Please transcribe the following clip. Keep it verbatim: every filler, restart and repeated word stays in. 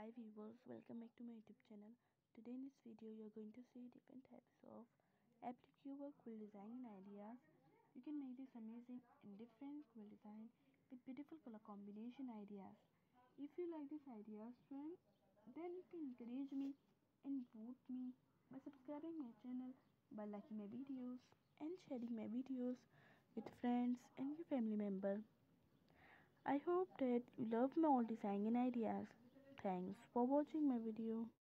Hi viewers, welcome back to my YouTube channel. Today in this video you are going to see different types of applique or quilt design and ideas. You can make this amazing and different quilt design with beautiful color combination ideas. If you like these ideas friend, then you can encourage me and vote me by subscribing my channel, by liking my videos and sharing my videos with friends and your family member. I hope that you love my all design and ideas. Thanks for watching my video.